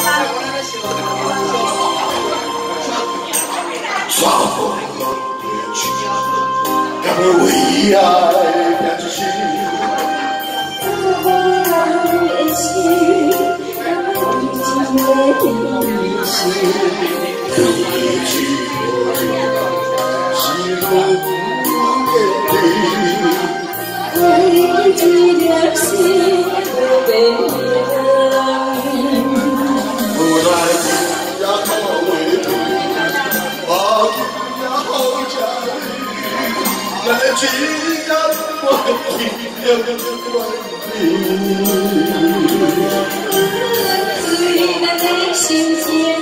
耍风别去，要为为爱变出心。只要我听了关于咱的心结，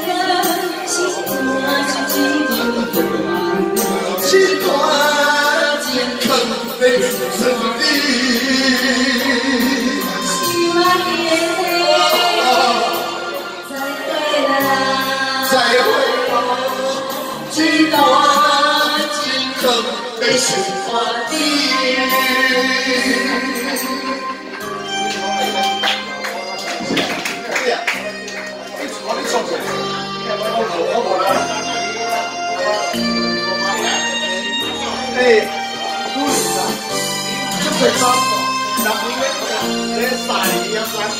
是团健康的胜利。希望再会这段健康的生活的。最高10年咧大一山。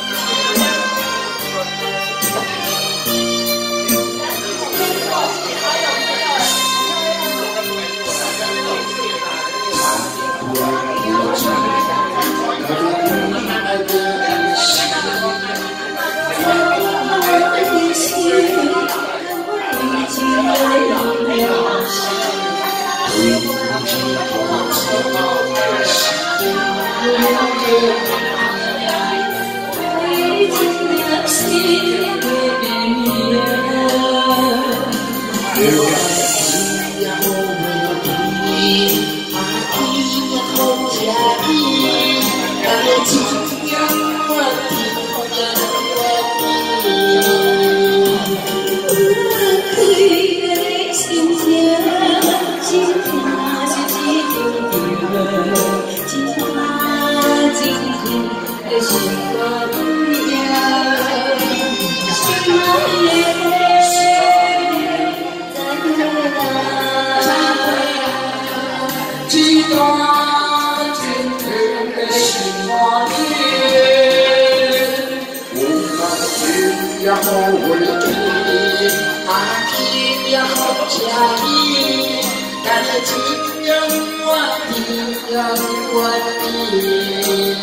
也好回忆，天也好吃伊，但是情人我情人我你。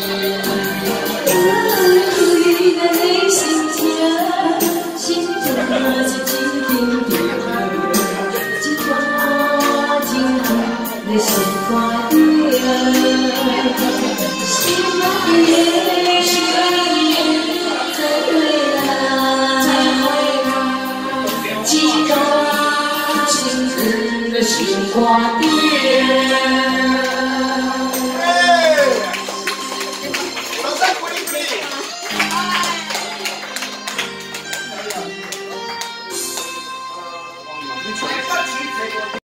开咱的心情，心情是真平平，一段真好的心肝底，心爱的。心肝底。